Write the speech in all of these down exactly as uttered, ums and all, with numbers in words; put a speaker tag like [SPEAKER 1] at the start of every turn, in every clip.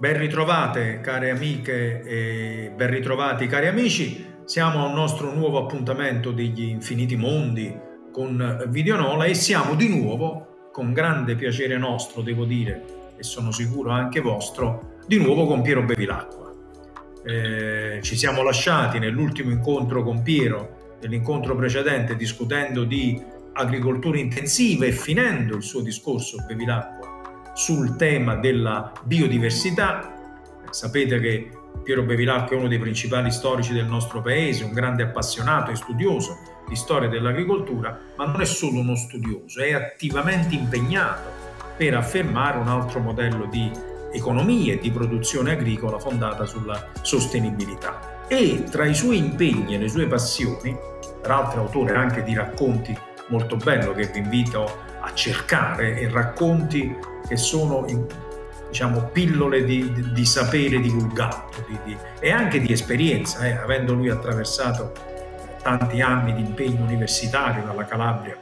[SPEAKER 1] Ben ritrovate care amiche e ben ritrovati cari amici, siamo al nostro nuovo appuntamento degli Infiniti Mondi con Videonola e siamo di nuovo, con grande piacere nostro devo dire, e sono sicuro anche vostro, di nuovo con Piero Bevilacqua. Eh, ci siamo lasciati nell'ultimo incontro con Piero, nell'incontro precedente, discutendo di agricoltura intensiva e finendo il suo discorso Bevilacqua sul tema della biodiversità. Sapete che Piero Bevilacqua è uno dei principali storici del nostro paese, un grande appassionato e studioso di storia dell'agricoltura, ma non è solo uno studioso, è attivamente impegnato per affermare un altro modello di economia e di produzione agricola fondata sulla sostenibilità. E tra i suoi impegni e le sue passioni, peraltro è autore anche di racconti molto bello che vi invito a cercare, e racconti che sono, diciamo, pillole di, di, di sapere divulgato di, di, e anche di esperienza, eh, avendo lui attraversato tanti anni di impegno universitario dalla Calabria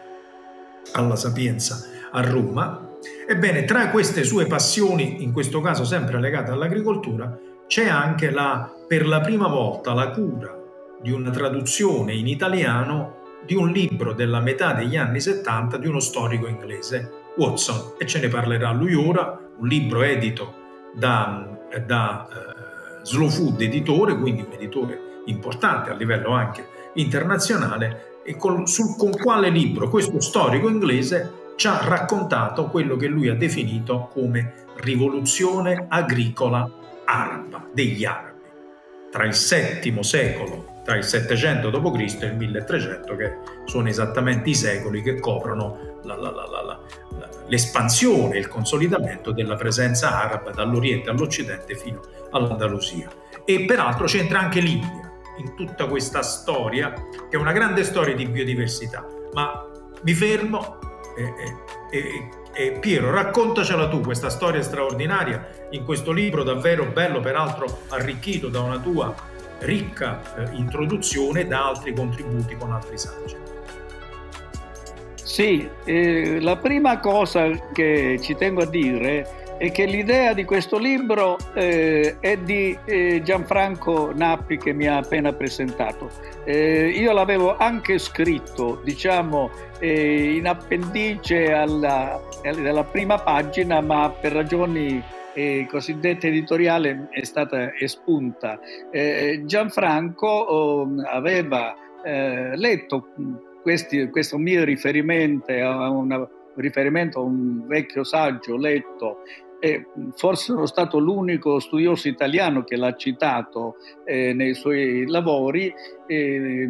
[SPEAKER 1] alla Sapienza a Roma. Ebbene, tra queste sue passioni, in questo caso sempre legate all'agricoltura, c'è anche la, per la prima volta, la cura di una traduzione in italiano di un libro della metà degli anni settanta di uno storico inglese, Watson, e ce ne parlerà lui ora, un libro edito da, da uh, Slow Food editore, quindi un editore importante a livello anche internazionale, e con, sul, con quale libro questo storico inglese ci ha raccontato quello che lui ha definito come rivoluzione agricola araba, degli arabi, tra il settimo secolo, tra il settecento dopo Cristo e il milletrecento, che sono esattamente i secoli che coprono la, la, la, la, la, l'espansione e il consolidamento della presenza araba dall'Oriente all'Occidente fino all'Andalusia. E peraltro c'entra anche l'India in tutta questa storia, che è una grande storia di biodiversità. Ma mi fermo e, e, e, e Piero, raccontacela tu questa storia straordinaria in questo libro davvero bello, peraltro arricchito da una tua ricca eh, introduzione e da altri contributi con altri saggi.
[SPEAKER 2] Sì, eh, la prima cosa che ci tengo a dire è che l'idea di questo libro eh, è di eh, Gianfranco Nappi, che mi ha appena presentato. Eh, io l'avevo anche scritto, diciamo, eh, in appendice alla, alla prima pagina, ma per ragioni eh, cosiddette editoriali è stata espunta. Eh, Gianfranco oh, aveva eh, letto questi, questo mio riferimento a, una, riferimento a un vecchio saggio letto, e forse sono stato l'unico studioso italiano che l'ha citato eh, nei suoi lavori, eh,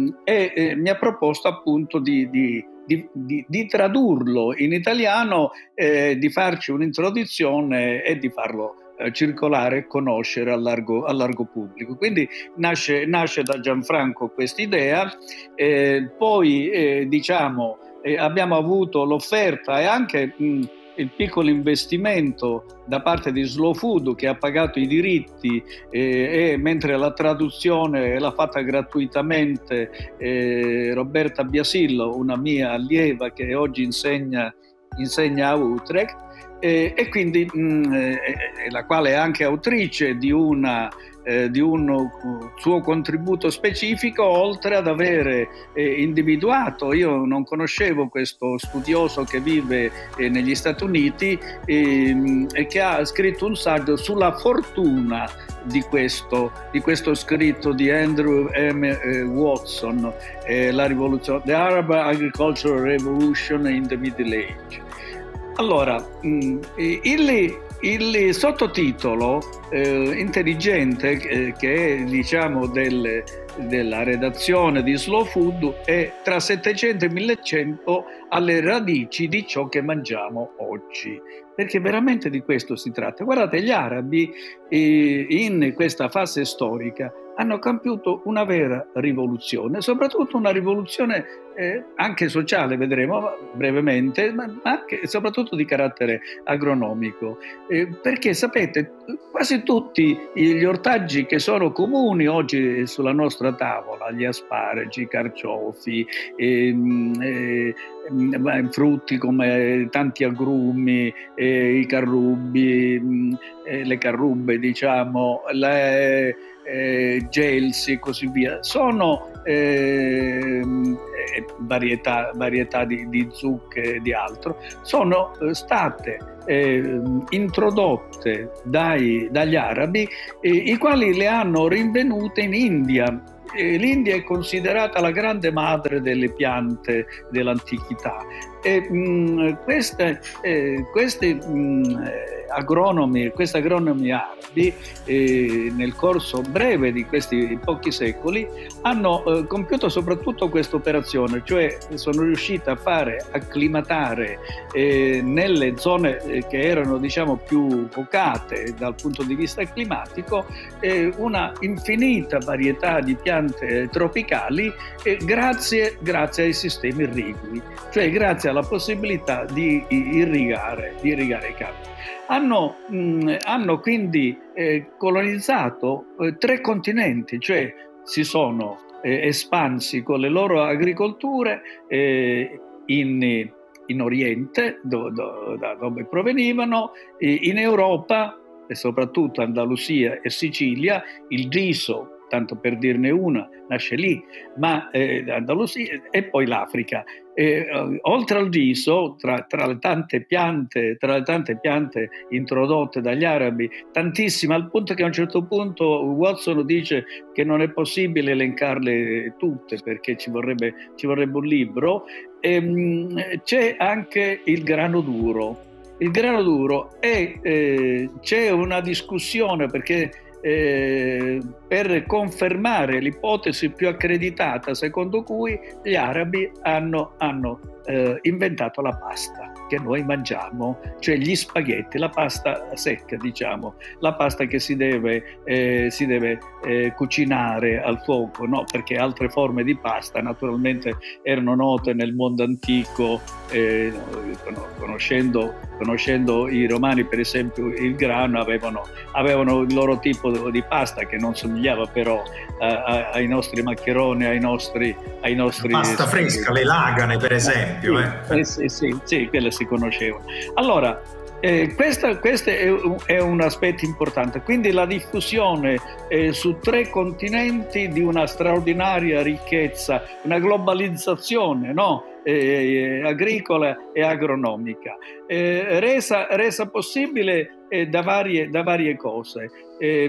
[SPEAKER 2] e eh, mi ha proposto appunto di, di, di, di, di tradurlo in italiano, eh, di farci un'introduzione e di farlo eh, circolare e conoscere al largo, al largo pubblico. Quindi nasce, nasce da Gianfranco quest'idea, eh, poi eh, diciamo eh, abbiamo avuto l'offerta e anche mh, il piccolo investimento da parte di Slow Food, che ha pagato i diritti, eh, e mentre la traduzione l'ha fatta gratuitamente eh, Roberta Biasillo, una mia allieva che oggi insegna, insegna a Utrecht, eh, e quindi mh, eh, la quale è anche autrice di una Eh, di un suo contributo specifico, oltre ad avere eh, individuato, io non conoscevo questo studioso che vive eh, negli Stati Uniti eh, e che ha scritto un saggio sulla fortuna di questo, di questo scritto di Andrew M. Eh, Watson, eh, la rivoluzione, The Arab Agricultural Revolution in the Middle Age. Allora, mh, il Il sottotitolo eh, intelligente eh, che è, diciamo, del, della redazione di Slow Food è tra settecento e millecento alle radici di ciò che mangiamo oggi, perché veramente di questo si tratta. Guardate, gli arabi eh, in questa fase storica hanno compiuto una vera rivoluzione, soprattutto una rivoluzione eh, anche sociale, vedremo brevemente, ma anche soprattutto di carattere agronomico, eh, perché sapete, quasi tutti gli ortaggi che sono comuni oggi sulla nostra tavola, gli asparagi, i carciofi, ehm, eh, frutti come tanti agrumi, eh, i carrubi, eh, le carrubbe, diciamo, le eh, gelsi e così via, sono eh, varietà, varietà di, di zucche e di altro, sono state eh, introdotte dai, dagli arabi, eh, i quali le hanno rinvenute in India. L'India è considerata la grande madre delle piante dell'antichità e mh, queste, eh, questi mh, agronomi, questi agronomi arabi eh, nel corso breve di questi pochi secoli hanno eh, compiuto soprattutto questa operazione, cioè sono riusciti a fare acclimatare eh, nelle zone eh, che erano, diciamo, più vocate dal punto di vista climatico eh, una infinita varietà di piante tropicali eh, grazie, grazie ai sistemi irrigui, cioè grazie alla possibilità di irrigare, di irrigare i campi. Hanno, mh, hanno quindi eh, colonizzato eh, tre continenti, cioè si sono eh, espansi con le loro agricolture eh, in, in Oriente, do, do, da dove provenivano, eh, in Europa e soprattutto Andalusia e Sicilia. Il riso, tanto per dirne una, nasce lì, ma eh, Andalusia e poi l'Africa. E, uh, oltre al riso, tra, tra le tante piante, tra le tante piante introdotte dagli arabi, tantissime, al punto che a un certo punto Watson dice che non è possibile elencarle tutte perché ci vorrebbe, ci vorrebbe un libro. E, mh, c'è anche il grano duro. Il grano duro e eh, c'è una discussione perché Eh, per confermare l'ipotesi più accreditata secondo cui gli arabi hanno, hanno eh, inventato la pasta che noi mangiamo, cioè gli spaghetti, la pasta secca, diciamo, la pasta che si deve, eh, si deve eh, cucinare al fuoco, no? Perché altre forme di pasta naturalmente erano note nel mondo antico, eh, conoscendo, conoscendo i romani per esempio il grano, avevano, avevano il loro tipo di pasta che non somigliava però eh, ai nostri maccheroni, ai nostri, ai nostri
[SPEAKER 1] la pasta fresca, le lagane per esempio.
[SPEAKER 2] Sì, eh. sì, sì, sì, quelle si conoscevano. Allora, eh, questo, questo è, un, è un aspetto importante, quindi la diffusione eh, su tre continenti di una straordinaria ricchezza, una globalizzazione, no? Eh, agricola e agronomica, eh, resa, resa possibile eh, da, varie, da varie cose. Eh,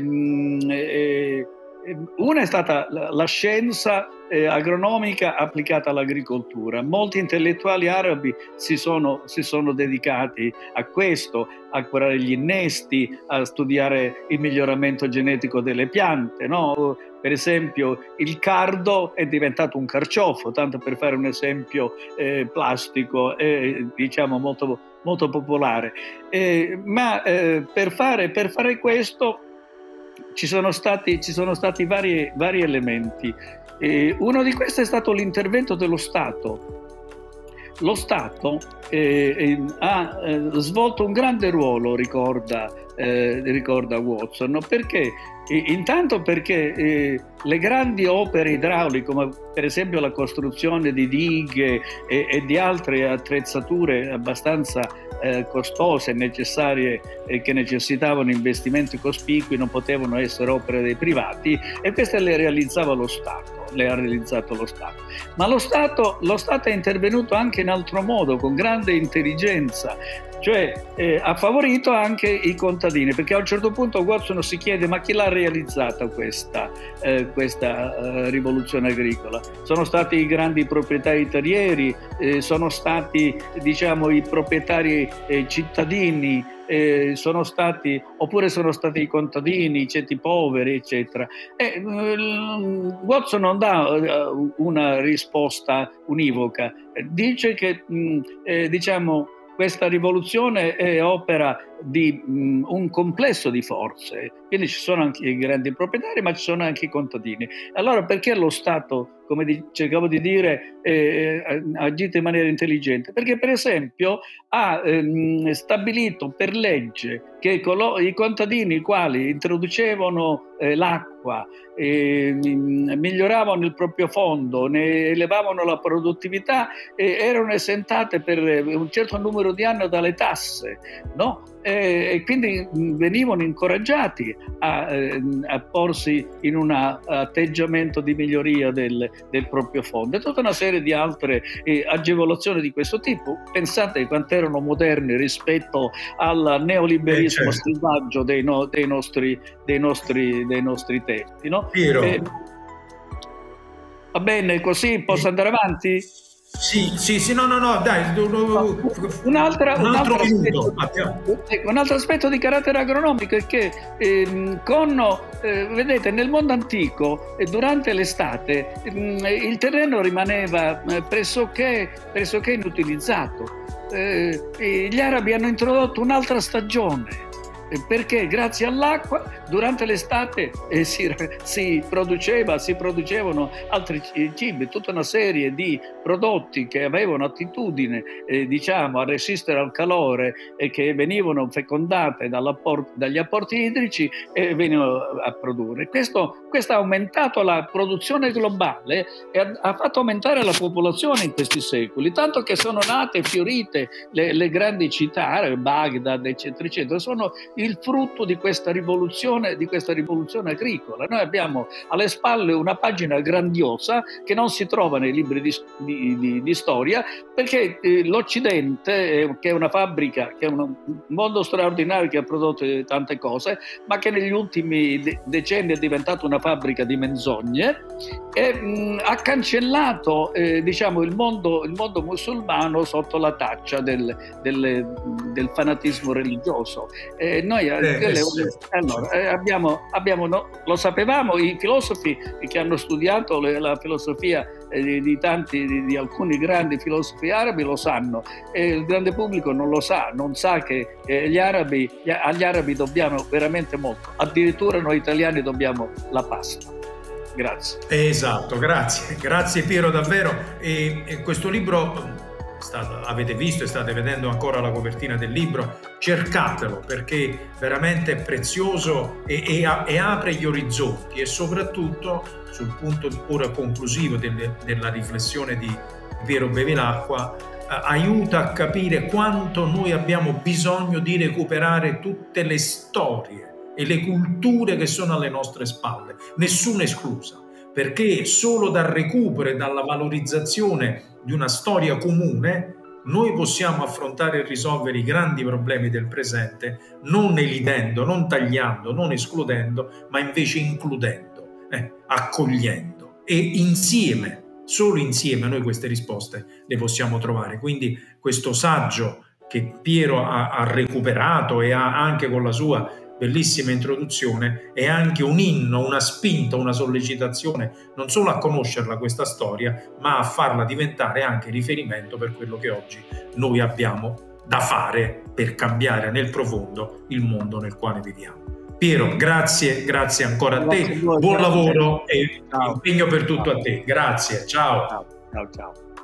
[SPEAKER 2] eh, Una è stata la scienza eh, agronomica applicata all'agricoltura. Molti intellettuali arabi si sono, si sono dedicati a questo, a curare gli innesti, a studiare il miglioramento genetico delle piante, no? Per esempio il cardo è diventato un carciofo, tanto per fare un esempio eh, plastico, eh, diciamo molto, molto popolare. Eh, ma eh, per, fare, per fare questo Ci sono stati, ci sono stati vari, vari elementi. Eh, uno di questi è stato l'intervento dello Stato. Lo Stato eh, eh, ha eh, svolto un grande ruolo, ricorda, eh, ricorda Watson, perché eh, intanto perché eh, le grandi opere idrauliche, come per esempio la costruzione di dighe e, e di altre attrezzature abbastanza eh, costose e necessarie e che necessitavano investimenti cospicui, non potevano essere opere dei privati, e queste le realizzava lo Stato, le ha realizzato lo Stato. Ma lo Stato, lo Stato è intervenuto anche in altro modo, con grande intelligenza, cioè eh, ha favorito anche i contadini, perché a un certo punto Watson si chiede: ma chi l'ha realizzata questa, eh, questa eh, rivoluzione agricola? Sono stati i grandi proprietari terrieri, eh, sono stati, diciamo, i proprietari eh, cittadini, eh, sono stati, oppure sono stati i contadini, i ceti poveri, eccetera. E, uh, Watson non dà uh, una risposta univoca, dice che, mh, eh, diciamo, questa rivoluzione è opera di mh, un complesso di forze, quindi ci sono anche i grandi proprietari, ma ci sono anche i contadini. Allora perché lo Stato, come di, cercavo di dire, eh, ha agito in maniera intelligente? Perché per esempio ha ehm, stabilito per legge che i contadini i quali introducevano eh, l'acqua, eh, miglioravano il proprio fondo, ne elevavano la produttività, eh, erano esentate per un certo numero di anni dalle tasse, no? E, e quindi venivano incoraggiati a, a porsi in un atteggiamento di miglioria del, del proprio fondo e tutta una serie di altre eh, agevolazioni di questo tipo. Pensate quanto erano moderni rispetto al neoliberismo eh, certo. selvaggio dei, no, dei, nostri, dei, nostri, dei nostri tempi, no?
[SPEAKER 1] Piero.
[SPEAKER 2] Eh, va bene, così posso andare avanti?
[SPEAKER 1] Sì, sì, sì, no, no, no, dai.
[SPEAKER 2] Un'altra, un, altro un, aspetto, un altro aspetto di carattere agronomico è che eh, con, eh, vedete, nel mondo antico, eh, durante l'estate, eh, il terreno rimaneva eh, pressoché, pressoché inutilizzato. Eh, gli arabi hanno introdotto un'altra stagione, perché grazie all'acqua durante l'estate eh, si, si produceva, si producevano altri cibi, tutta una serie di prodotti che avevano attitudine eh, diciamo a resistere al calore e che venivano fecondate dagli apporti idrici e venivano a produrre. Questo, questo ha aumentato la produzione globale e ha, ha fatto aumentare la popolazione in questi secoli, tanto che sono nate e fiorite le, le grandi città, Baghdad eccetera eccetera, sono il frutto di questa rivoluzione, di questa rivoluzione agricola. Noi abbiamo alle spalle una pagina grandiosa che non si trova nei libri di, di, di, di storia, perché eh, l'Occidente, eh, che è una fabbrica, che è un mondo straordinario che ha prodotto tante cose, ma che negli ultimi de- decenni è diventata una fabbrica di menzogne, e, mh, ha cancellato eh, diciamo il mondo, il mondo musulmano sotto la taccia del, del, del fanatismo religioso. Eh, noi eh, quelle, allora, eh, abbiamo, abbiamo no, lo sapevamo, i filosofi che hanno studiato le, la filosofia eh, di, di tanti, di, di alcuni grandi filosofi arabi lo sanno, e il grande pubblico non lo sa, non sa che eh, gli arabi, gli, agli arabi dobbiamo veramente molto, addirittura noi italiani dobbiamo la pasta. Grazie.
[SPEAKER 1] Esatto, grazie, grazie Piero davvero. E, e questo libro, state, avete visto e state vedendo ancora la copertina del libro, cercatelo perché veramente è prezioso e, e, e apre gli orizzonti, e soprattutto sul punto ora conclusivo delle, della riflessione di Piero Bevilacqua, eh, aiuta a capire quanto noi abbiamo bisogno di recuperare tutte le storie e le culture che sono alle nostre spalle, nessuna esclusa, perché solo dal recupero e dalla valorizzazione di una storia comune noi possiamo affrontare e risolvere i grandi problemi del presente, non elidendo, non tagliando, non escludendo, ma invece includendo, eh, accogliendo, e insieme, solo insieme noi queste risposte le possiamo trovare. Quindi questo saggio che Piero ha, ha recuperato e ha anche con la sua bellissima introduzione è anche un inno, una spinta, una sollecitazione non solo a conoscerla questa storia, ma a farla diventare anche riferimento per quello che oggi noi abbiamo da fare per cambiare nel profondo il mondo nel quale viviamo. Piero, grazie, grazie ancora a te, buon lavoro e impegno per tutto a te. Grazie, ciao.
[SPEAKER 2] Ciao, ciao.